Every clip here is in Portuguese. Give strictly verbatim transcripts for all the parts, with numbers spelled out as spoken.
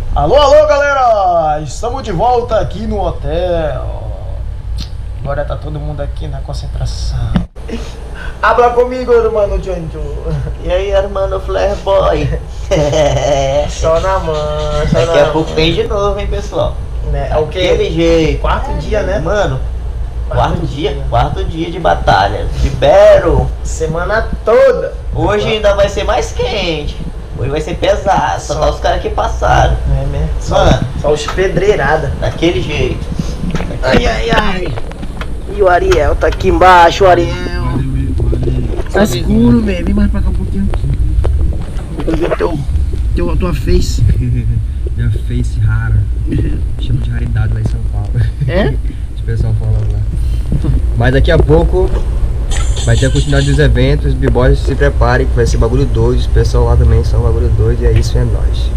Alô, alô, galera! Estamos de volta aqui no hotel. Agora tá todo mundo aqui na concentração. Habla comigo, hermano Jojo. E aí, hermano Flairboy? Só na mão, só Daqui na a pouco tem de novo, hein, pessoal? Né? É o que? Aquele jeito. Quarto dia, né? Mano, quarto, Quarto dia, dia. quarto dia de batalha. De Battle. Semana toda. Hoje ainda vai ser mais quente. Hoje vai ser pesado. Só, Só. tá os caras que passaram. É mesmo? Só, Mano. só os pedreirada. Daquele jeito. Ai, ai, ai. E o Ariel tá aqui embaixo, o Ariel. Tá escuro, velho. Vem mais pra cá um pouquinho. Vou ver teu, teu, tua face. Minha face rara. Chama de raridade lá em São Paulo. É? O pessoal fala lá. Mas daqui a pouco vai ter a continuidade dos eventos. Os b-boys se preparem que vai ser bagulho doido. Os pessoal lá também são bagulho doido. E é isso, é nóis.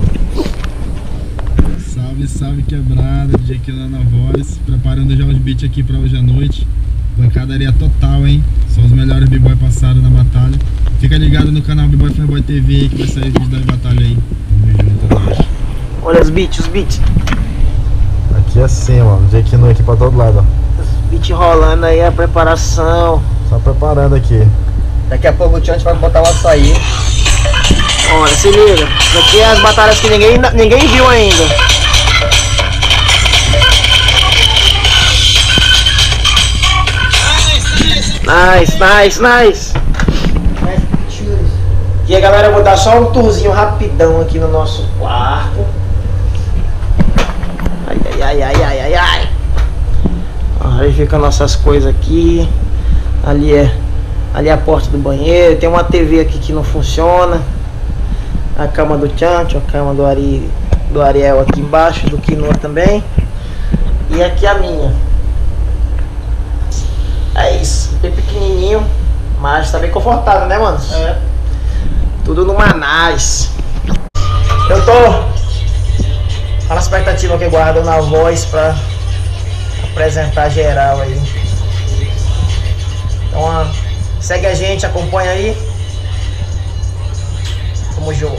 Salve, salve quebrada, D J Killa na voz. Preparando já os beats aqui pra hoje à noite. Pancadaria total, hein? Só os melhores b-boy passaram na batalha. Fica ligado no canal B-Boy Flairboy T V aí que vai sair vídeo da batalha aí. Tamo junto, é nóis. Olha os beats, os beats. Aqui assim, ó. D J Killa aqui pra todo lado, ó. Os beats rolando aí, a preparação. Só preparando aqui. Daqui a pouco o Chant vai botar o açaí. Olha, se liga. Isso aqui é as batalhas que ninguém, ninguém viu ainda. Nice, nice, nice. E aí, galera, eu vou dar só um tourzinho rapidão aqui no nosso quarto. Ai, ai, ai, ai, ai, ai, ai. Aí fica nossas coisas aqui. Ali é, ali é a porta do banheiro. Tem uma T V aqui que não funciona. A cama do Chancho, a cama do, Ari, do Ariel aqui embaixo, do Quinoa também. E aqui a minha. É isso, bem pequenininho, mas tá bem confortável, né, mano? É. Tudo no Manás. Eu tô na expectativa que guardo na voz pra apresentar geral aí. Então, ó, segue a gente, acompanha aí. Tamo junto.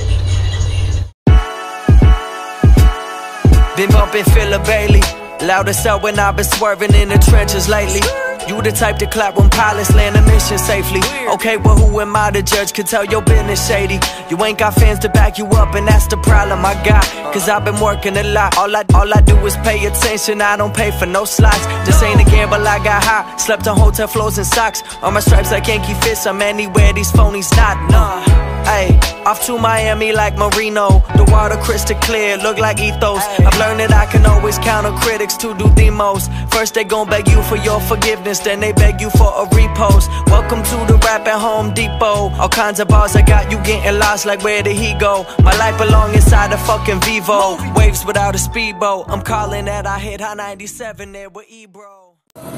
Been bumping Philip Bailey, loud as hell when I've been swerving in the trenches lately. You the type to clap when pilots land a mission safely. Okay, well who am I to judge? Could tell your business shady. You ain't got fans to back you up and that's the problem I got. Cause I've been working a lot. All I, all I do is pay attention, I don't pay for no slots. This ain't a gamble, I got high. Slept on hotel floors and socks. On my stripes like Yankee Fist, I'm anywhere these phonies not. Nah. Ayy, off to Miami like Marino. The water crystal clear, look like ethos. I've learned that I can always counter critics to do the most. First they gon' beg you for your forgiveness, then they beg you for a repost. Welcome to the rap at Home Depot. All kinds of bars I got you getting lost like where did he go? My life belong inside a fucking Vivo. Waves without a speedboat. I'm calling that I hit high ninety-seven there with E-Bro.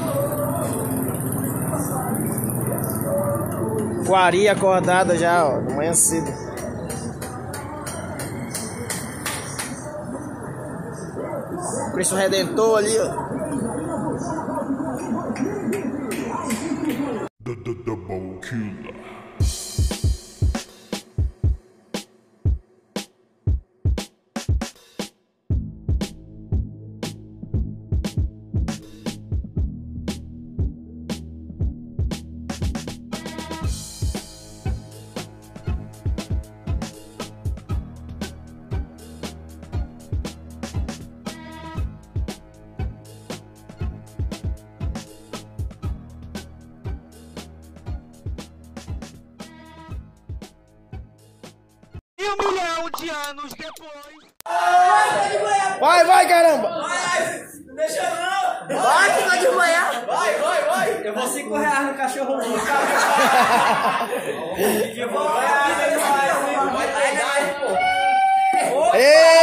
O Ari acordado já, ó, de manhã cedo. Cristo Redentor ali, ó. Double Killa. E um milhão de anos depois. Vai, vai, caramba! Vai, não deixa não! Vai, que vai de manhã! Vai, vai, vai! Eu vou cinco reais no cachorro louco. Eu vou vai, vai, pô!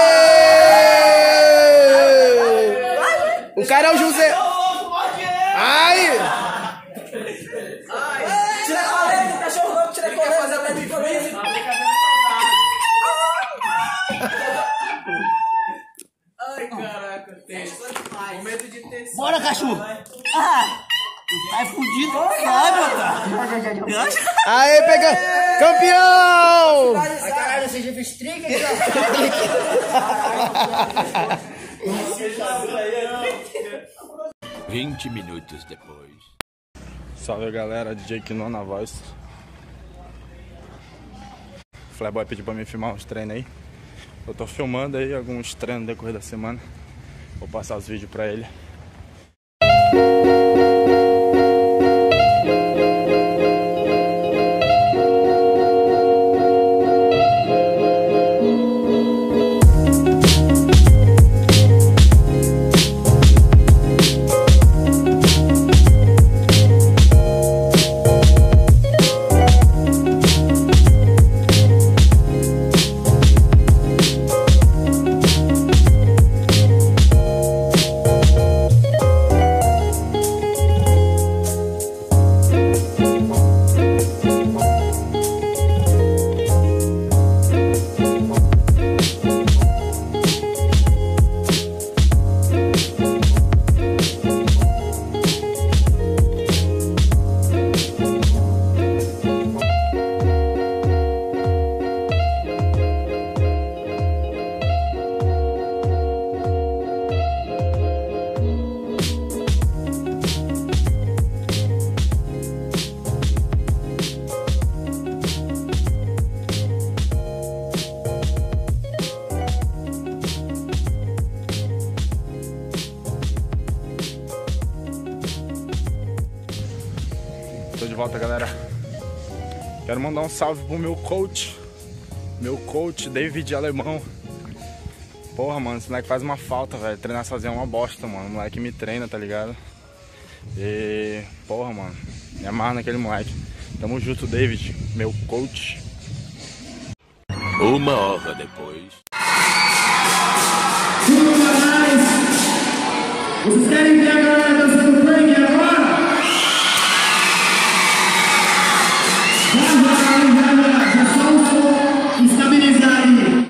O cara é o José! Ai! Tira a colete, cachorro louco, tira a colete! Fazer a Baby Freeze! Ai, caraca, tem. Momento de ter. Bora, cachorro! Ah! Vai fudido! Vai, meu cara! Aê, pega! Campeão! Ai, caralho, você já fez trick aqui, ó. vinte minutos depois. Salve galera, D J Kino na voz. O Flyboy pediu pra mim filmar uns treinos aí. Eu tô filmando aí alguns treinos no decorrer da semana. Vou passar os vídeos pra ele. Tô de volta, galera. Quero mandar um salve pro meu coach. Meu coach, David Alemão. Porra, mano, esse moleque faz uma falta, velho. Treinar sozinho é uma bosta, mano. O moleque me treina, tá ligado? E... porra, mano. Me amarra naquele moleque. Tamo junto, David, meu coach. Uma hora depois. Vocês querem ver a galera dançando funk agora? Já só o som estabilizar aí.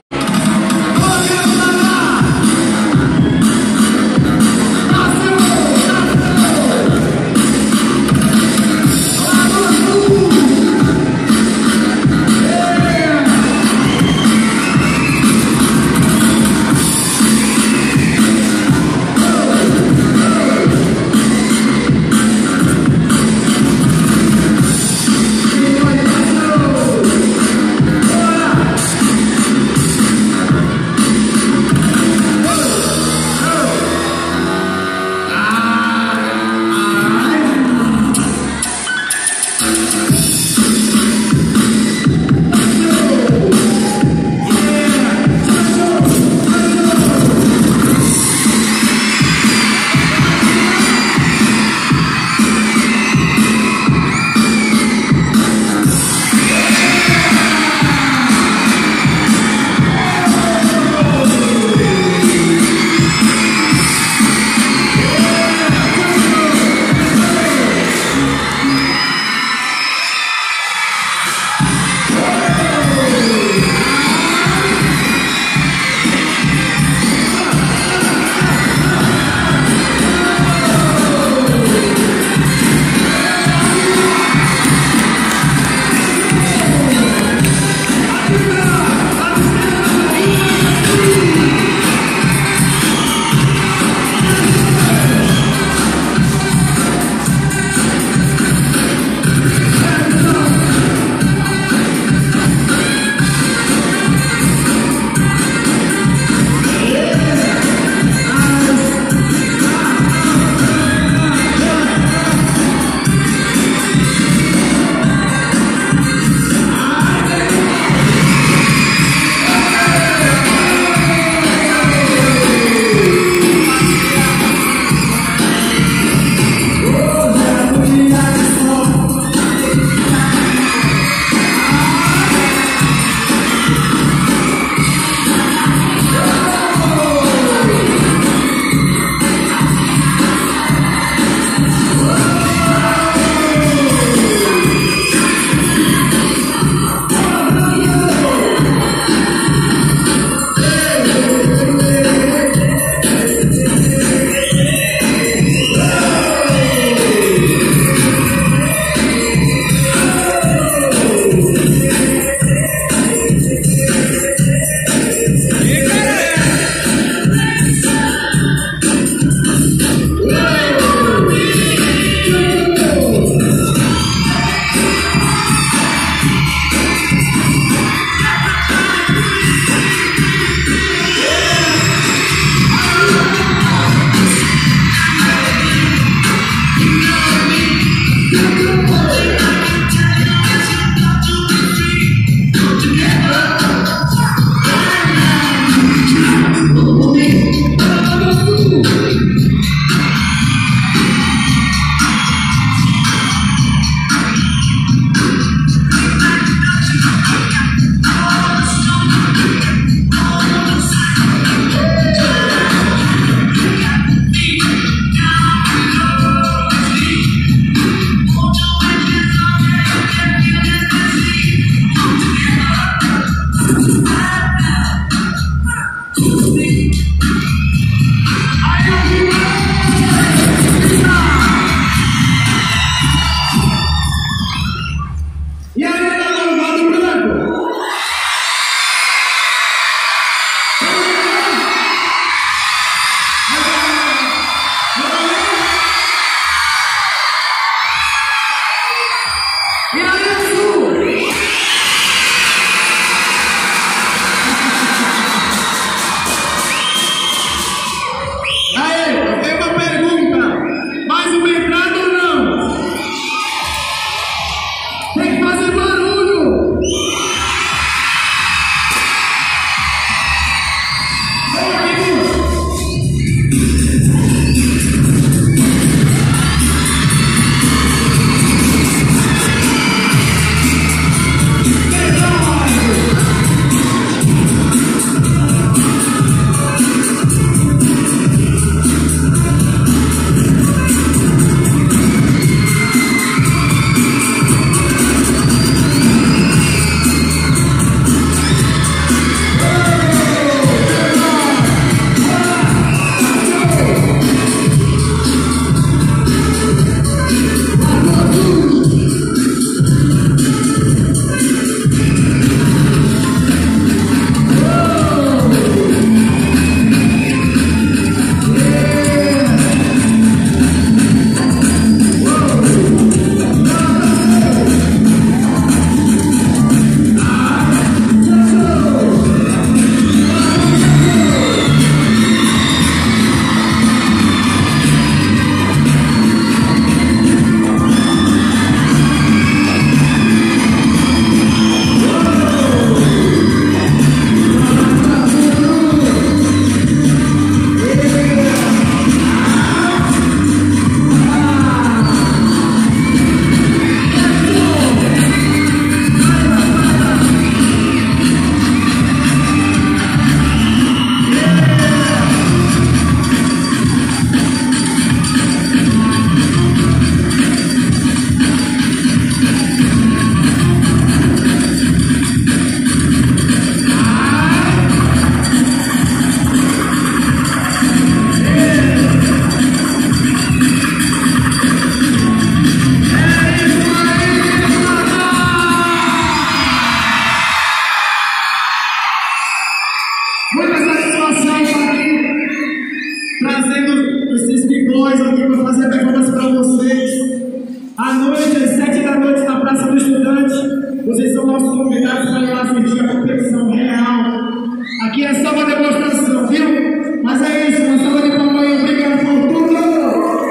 nossos convidados para ir lá assistir a competição real. Aqui é só uma demonstração, viu? Mas é isso, uma salva de palmas aí, obrigado por tudo!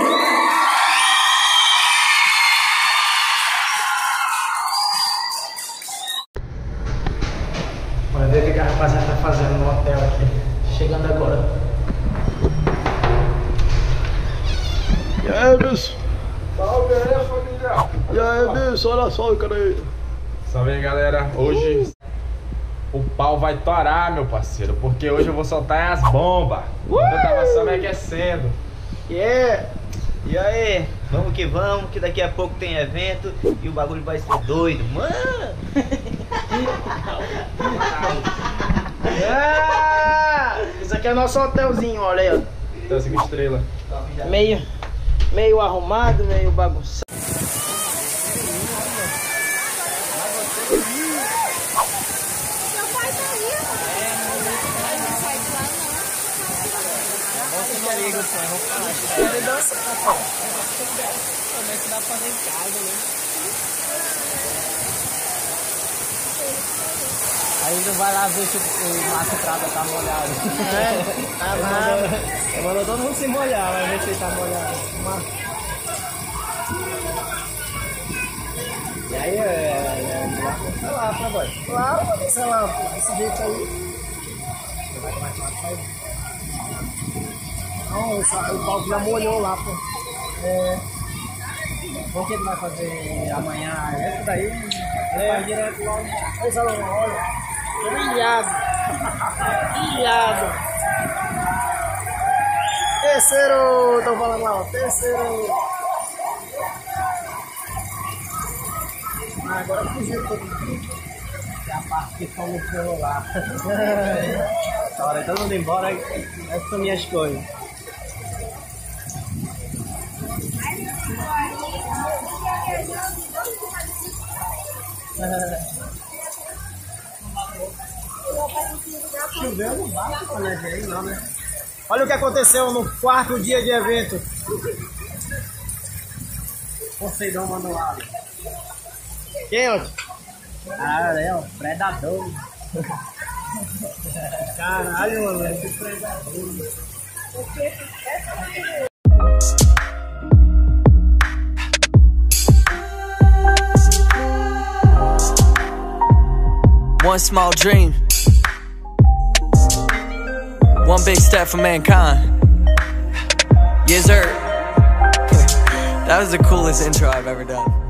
Bora ver o que a rapaziada tá fazendo no hotel aqui. Chegando agora. E aí, bicho? Salve aí, família! E aí, bicho? Olha só o cara aí. Salve aí, galera. Hoje o pau vai torar, meu parceiro, porque hoje eu vou soltar as bombas. Uh! Eu tava só me aquecendo. Yeah! E aí, vamos que vamos, que daqui a pouco tem evento e o bagulho vai ser doido, mano! Ah, isso aqui é nosso hotelzinho, olha aí, ó. Hotel cinco estrelas. Meio, meio arrumado, meio bagunçado. Aí não vai lá ver se o Márcio Prata tá molhado. É, tá nada. Eu mandou todo mundo se molhar, vai ver se ele tá molhado. E aí, é, é, sei lá, tá bom. Claro, sei lá, desse jeito aí. Não, o palco já molhou lá, pô. É. O que ele vai fazer amanhã? Esse daí, é, vai direto logo. Olha só, olha. Ilhado. Ilhado. Terceiro, estão falando lá, ó. Terceiro. Ah, agora fugiu todo mundo. É a parte que estão no celular. A hora todo mundo embora, essas são minhas coisas. Choveu no barco, quando é aí, não, né? Olha o que aconteceu no quarto dia de evento. Poseidon Manual. Quem, ó? Ah, é o predador. Caralho, mano, esse predador. One small dream, one big step for mankind. Yes, sir. That was the coolest intro I've ever done.